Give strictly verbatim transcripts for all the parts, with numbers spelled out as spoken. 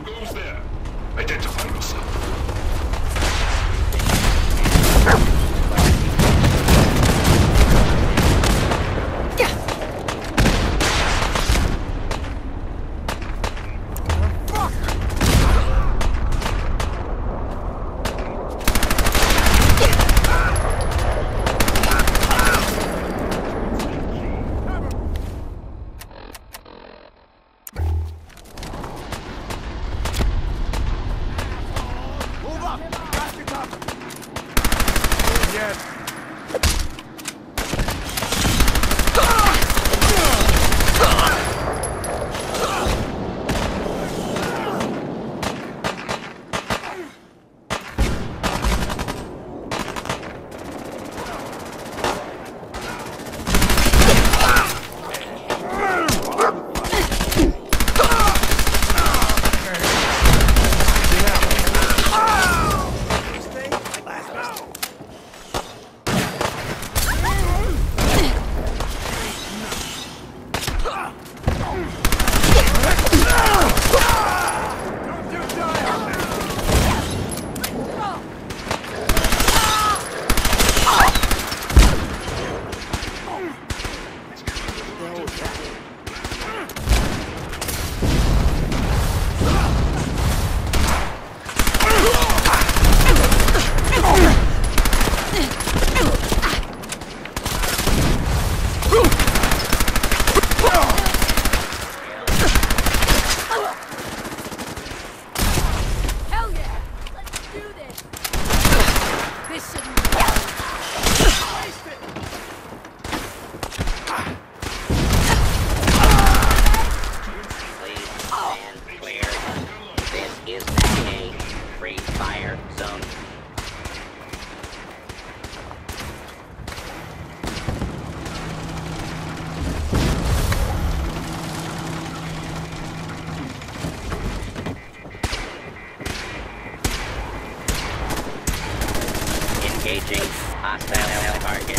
goes there? Identify yourself. Engaging hostile target.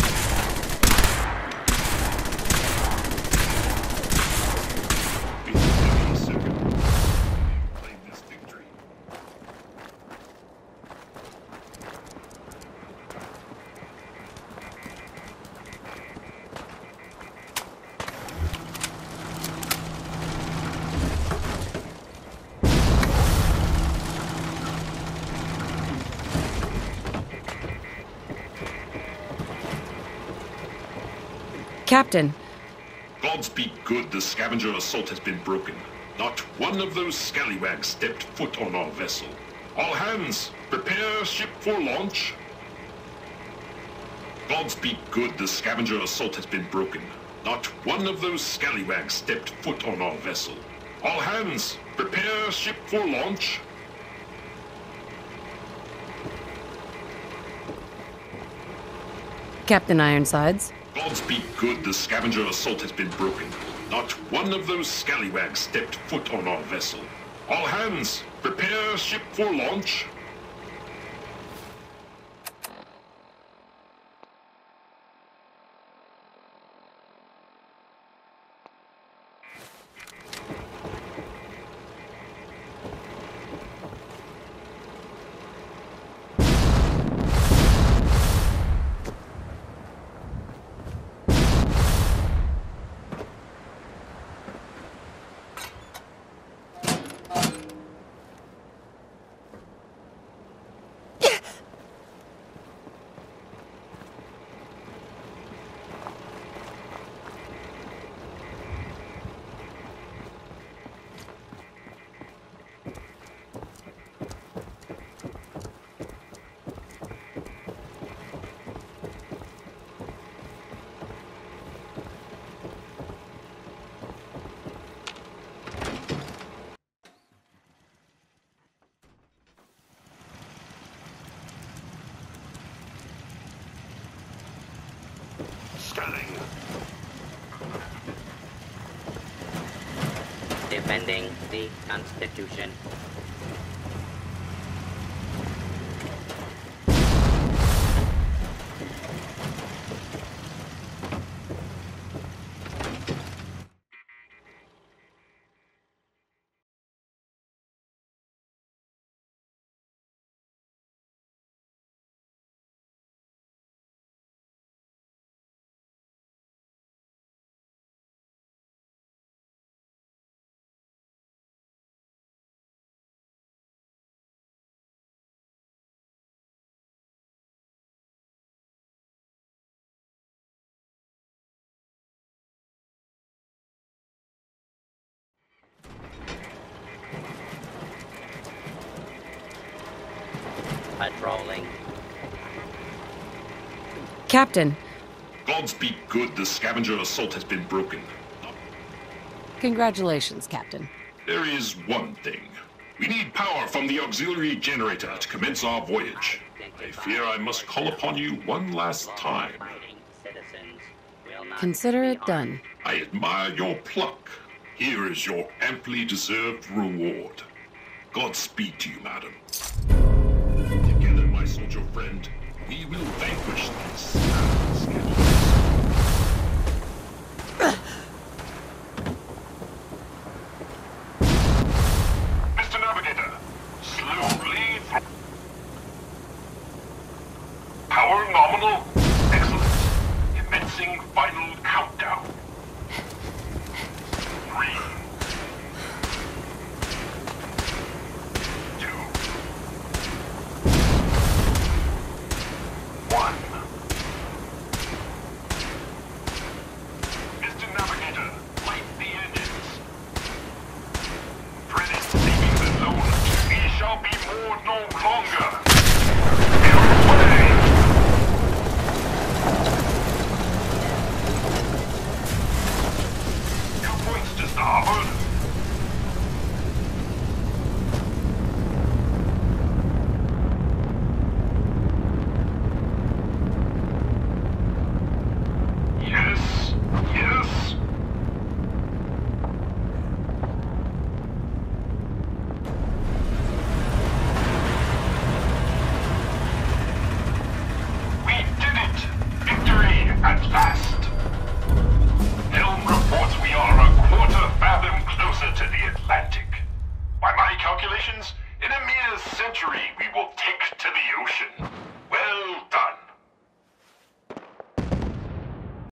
Captain. Gods be good, the scavenger assault has been broken. Not one of those scallywags stepped foot on our vessel. All hands, prepare ship for launch. Gods be good, the scavenger assault has been broken. Not one of those scallywags stepped foot on our vessel. All hands, prepare ship for launch. Captain Ironsides. Gods be good, the scavenger assault has been broken. Not one of those scallywags stepped foot on our vessel. All hands, prepare ship for launch. Scanning. Defending the Constitution. Patrolling. Captain, Godspeed good, the scavenger assault has been broken. congratulations, Captain. There is one thing. We need power from the auxiliary generator to commence our voyage. I fear I must call upon you one last time. Citizens will not Consider be it done. harmed. I admire your pluck. Here is your amply deserved reward. Godspeed to you, madam. Together, my soldier friend, we will vanquish these scavengers. Mister Navigator, slowly. Power nominal. Excellent. Commencing final countdown. Three. Two. One. Mister Navigator, light the engines. Credit leaving the zone. We shall be moored no longer.